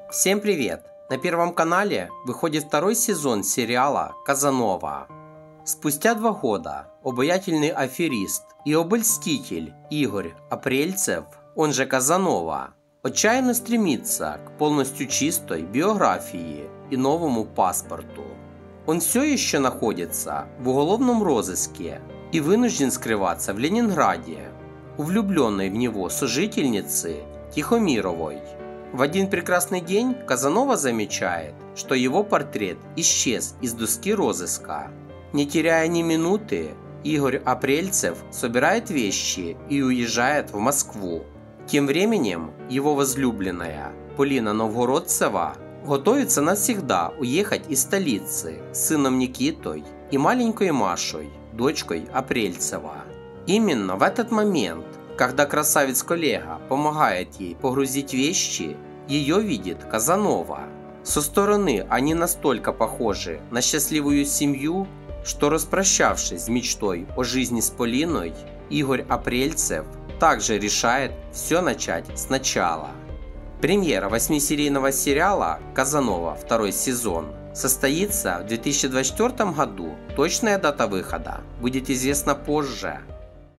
Всем привет! На Первом канале выходит второй сезон сериала «Казанова». Спустя 2 года обаятельный аферист и обольститель Игорь Апрельцев, он же Казанова, отчаянно стремится к полностью чистой биографии и новому паспорту. Он все еще находится в уголовном розыске и вынужден скрываться в Ленинграде, у влюбленной в него сожительницы Тихомировой. В один прекрасный день Казанова замечает, что его портрет исчез из доски розыска. Не теряя ни минуты, Игорь Апрельцев собирает вещи и уезжает в Москву. Тем временем его возлюбленная Полина Новгородцева готовится навсегда уехать из столицы с сыном Никитой и маленькой Машей, дочкой Апрельцева. Именно в этот момент, когда красавец-коллега помогает ей погрузить вещи, ее видит Казанова. Со стороны они настолько похожи на счастливую семью, что, распрощавшись с мечтой о жизни с Полиной, Игорь Апрельцев также решает все начать сначала. Премьера 8-серийного сериала «Казанова. Второй сезон» состоится в 2024 году. Точная дата выхода будет известна позже.